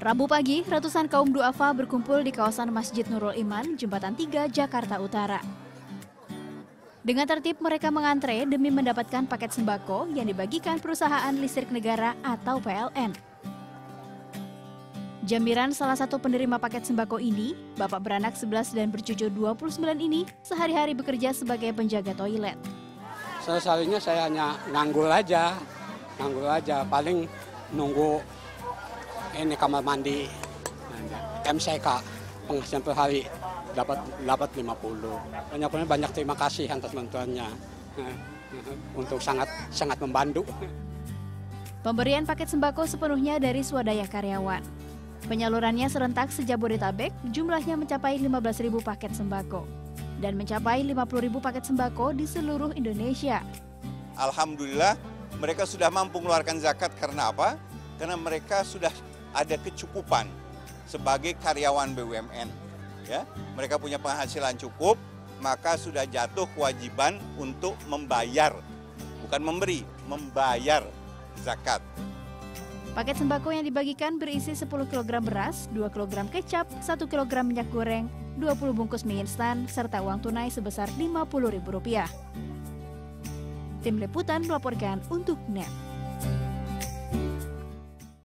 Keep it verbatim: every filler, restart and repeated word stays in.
Rabu pagi, ratusan kaum duafa berkumpul di kawasan Masjid Nurul Iman, Jembatan tiga, Jakarta Utara. Dengan tertib mereka mengantre demi mendapatkan paket sembako yang dibagikan perusahaan listrik negara atau P L N. Jamiran salah satu penerima paket sembako ini, bapak beranak sebelas dan bercucu dua puluh sembilan ini, sehari-hari bekerja sebagai penjaga toilet. Seharinya saya hanya nganggur aja, nganggur aja, paling nunggu ini kamar mandi, M C K, penghasilan per hari dapat dapat lima puluh. Banyak banyak terima kasih atas bantuannya, untuk sangat sangat membantu. Pemberian paket sembako sepenuhnya dari swadaya karyawan. Penyalurannya serentak se-Jabodetabek, jumlahnya mencapai lima belas ribu paket sembako dan mencapai lima puluh ribu paket sembako di seluruh Indonesia. Alhamdulillah mereka sudah mampu mengeluarkan zakat karena apa? Karena mereka sudah ada kecukupan sebagai karyawan B U M N. Ya, mereka punya penghasilan cukup, maka sudah jatuh kewajiban untuk membayar, bukan memberi, membayar zakat. Paket sembako yang dibagikan berisi sepuluh kilogram beras, dua kilogram kecap, satu kilogram minyak goreng, dua puluh bungkus mie instan, serta uang tunai sebesar lima puluh ribu rupiah. Tim Liputan melaporkan untuk N E T.